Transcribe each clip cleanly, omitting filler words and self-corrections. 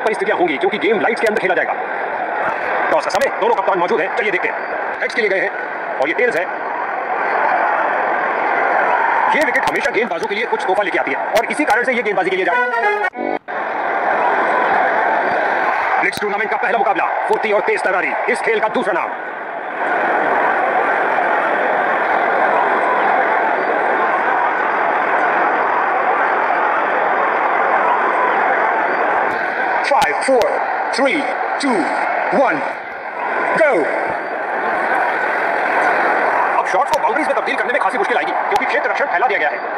परिस्थितियां होंगी क्योंकि गेम लाइट्स के अंदर खेला जाएगा। टॉस का समय, दोनों कप्तान मौजूद हैं। चलिए देखते हैं। हेड्स के लिए गए हैं और ये टेल्स है। ये विकेट हमेशा गेंदबाजों के लिए कुछ तोहफा लेके आती है और इसी कारण से ये गेंदबाजी के लिए जाए। ब्लिट्ज टूर्नामेंट का पहला मुकाबला, फुर्ती और तेज तर्रारी, इस खेल का दूसरा नाम। Five, 4, 3, 2, 1, go! अब शॉट्स को बाउंड्रीज में तब्दील करने में खासी मुश्किल आएगी क्योंकि क्षेत्र रक्षण फैला दिया गया है।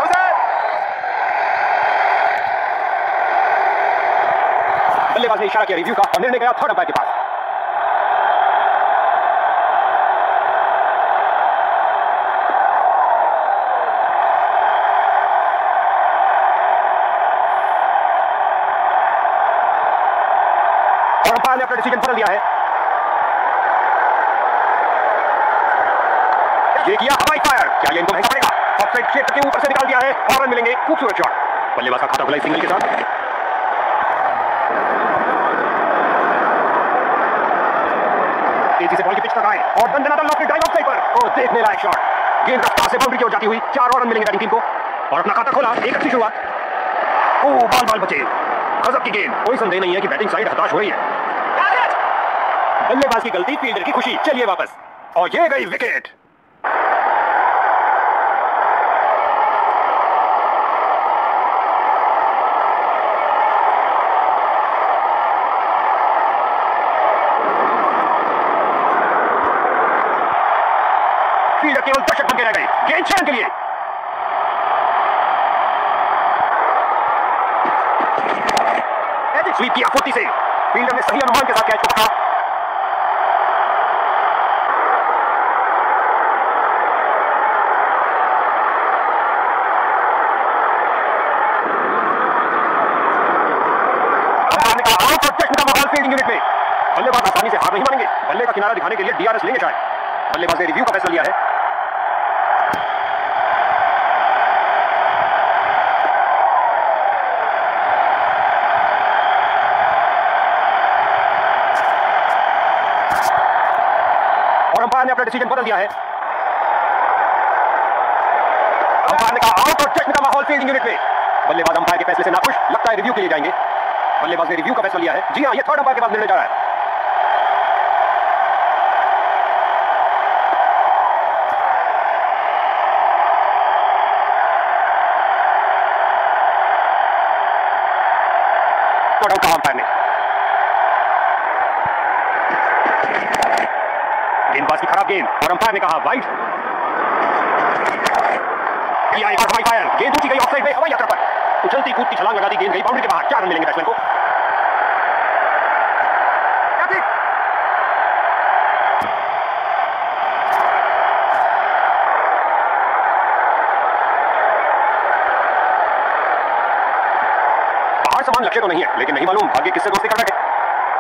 बल्लेबाज ने इशारा किया रिव्यू का और निर्णय गया थर्ड अंपायर के पास। और अंपायर ने अपना डिसीजन बदल दिया है। ये किया हवाई फायर, क्या ये इनको महंगा पड़ेगा? ऑफसाइड क्षेत्र के ऊपर से निकाल दिया है और रन मिलेंगे। खूबसूरत शॉट, बल्लेबाज का खाता खुला सिंगल के साथ। तेजी से बॉल की पिच तक आए और दंडनादन लॉफ्टी ड्राइव ऑफ साइड पर। ओ देखने लायक शॉट, गेंद रफ्तार से बाउंड्री की ओर जाती हुई। 4 और रन मिलेंगे बैटिंग टीम को और अपना खाता खोला। एक अच्छी शुरुआत। ओ बाल बचे, गजब की गेंद। कोई संदेह नहीं है कि बैटिंग साइड हताश हो रही है। बल्लेबाज की गलती, फील्डर की खुशी। चलिए वापस, और ये गई विकेट। फील्डर केवल दर्शक बन के रह गए। गेंद चयन के लिए स्वीप किया फुर्ती से। फील्डर ने सही अनुमान के साथ कैच को पकड़ा। फील्डिंग यूनिट में बल्लेबाज आसानी से हार नहीं मानेंगे। बल्ले का किनारा दिखाने के लिए डीआरएस लेंगे शायद। बल्लेबाज ने रिव्यू का फैसला लिया है। और अंपायर ने अपना डिसीजन बदल दिया है। अंपायर ने कहा आउट और जश्न का माहौल फील्डिंग यूनिट में। बल्लेबाज अंपायर के फैसले से नाखुश, लगता है रिव्यू के लिए जाएंगे। बल्लेबाज ने रिव्यू का फैसला लिया है। जी हां, ये थर्ड अंपायर के बाद निर्णय जा रहा है। अंपायर ने गेंदबाज की खराब गेंद और अंपायर ने कहा वाइड। किया एक हवाई फायर, गेंद ऊंची गई ऑफसाइड में, हवाई यात्रा पर उछलती कूदती छलांग लगा दी, गेंद गई बाउंड्री के बाहर। 4 रन मिलेंगे बैट्समैन को। बाहर समान लक्ष्य तो नहीं है, लेकिन नहीं मालूम भाग्य किससे दोस्ती कर रहे हैं।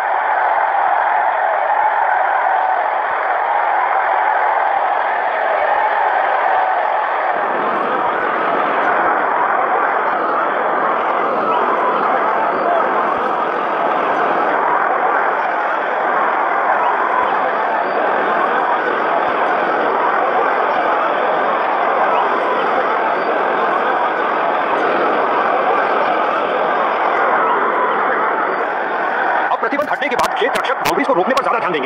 प्रतिबंध हटने के बाद क्षेत्र रक्षक बाउंड्रीज को रोकने पर ज्यादा ध्यान देंगे।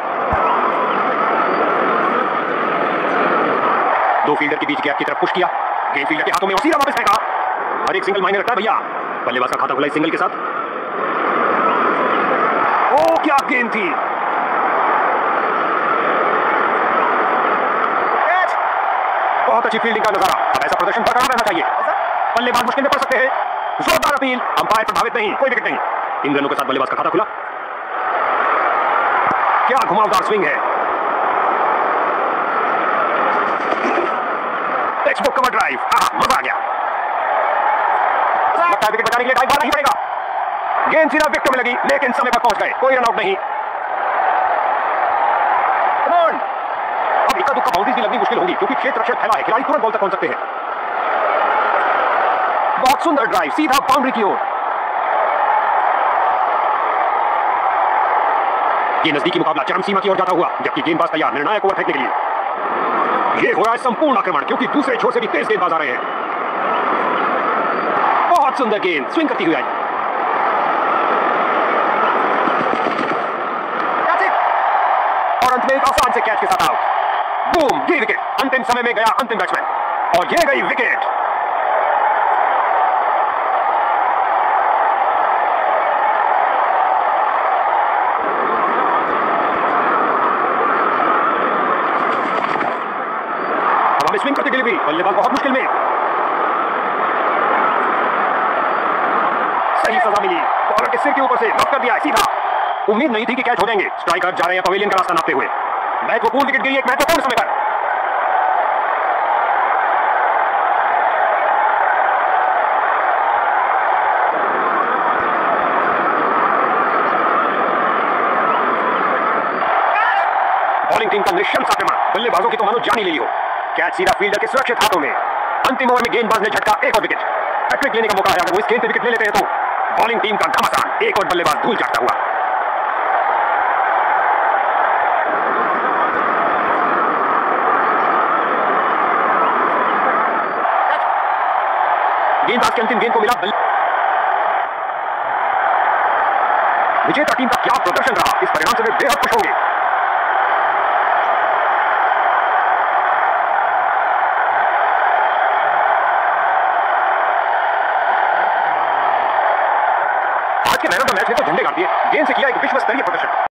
2 फील्डर के बीच गैप की तरफ पुश किया। गेंद फील्डर के हाथों में और सीधा वापस फेंका। हर एक सिंगल मायने रखता है भैया। बल्लेबाज का खाता खुला सिंगल के साथ। ओ क्या गेंद थी। बहुत अच्छी फील्डिंग का नजारा। अब ऐसा प्रदर्शन बरकरार रहना चाहिए। बल्लेबाज मुश्किल में पड़ सकते हैं। जोरदार अपील, अंपायर प्रभावित नहीं, कोई विकेट नहीं। इन रनों के साथ बल्लेबाज का खाता खुला। क्या घुमावदार स्विंग है। टेक्स्टबुक कवर ड्राइव, मजा आ गया। लगता है विकेट बचाने के लिए ड्राइव मारना ही पड़ेगा। गेंद सीधा विकेट में लगी, लेकिन समय पर पहुंच गए। कोई रन आउट नहीं। अब इक्का दुक्का बाउंड्रीज भी लगनी मुश्किल होगी क्योंकि क्षेत्र रक्षक फैला है। खिलाड़ी तुरंत बॉल तक पहुंच सकते हैं। बहुत सुंदर ड्राइव, सीधा बाउंड्री की ओर। ये नजदीकी मुकाबला चरम सीमा की ओर जाता हुआ, जबकि गेंदबाज तैयार निर्णायक ओवर फेंकने के लिए। ये हो रहा है संपूर्ण आक्रमण, क्योंकि दूसरे छोर से भी तेज गेंदबाज आ रहे हैं। बहुत सुंदर गेंद स्विंग करती हुई आई। और अंत में एक आसान से कैच के साथ आउट। बूम, ये विकेट। अंतिम समय में गया अंतिम बैट्समैन, और ये गई विकेट। स्विंग करती डिलीवरी, बल्लेबाज बहुत मुश्किल में। सही सजा मिली, बॉलर के सिर के ऊपर से लॉक कर दिया है सीधा। उम्मीद नहीं थी कि कैच हो जाएंगे। स्ट्राइकर जा रहे हैं पवेलियन का रास्ता नापते हुए। महत्वपूर्ण विकेट गिरी एक महत्वपूर्ण समय पर। बॉलिंग टीम का निशंस आक्रमण, बल्लेबाजों की तो मानो जान ही ले ली हो। कैच सीधा फील्डर के सुरक्षित हाथों में। अंतिम ओवर में गेंदबाज ने झटका एक और विकेट। हैट्रिक लेने का मौका है। अगर वो इस गेंद पे विकेट ले लेते हैं तो बॉलिंग टीम का घमासान। एक और बल्लेबाज धूल चाटता हुआ। गेंदबाज की अंतिम गेंद को मिला। विजेता टीम का क्या प्रदर्शन रहा, इस परिणाम से वे बेहद खुश होंगे। आज के मैन ऑफ द मैच ने तो झंडे गाड़ दिए। गेंद से किया एक विश्व स्तरीय प्रदर्शन।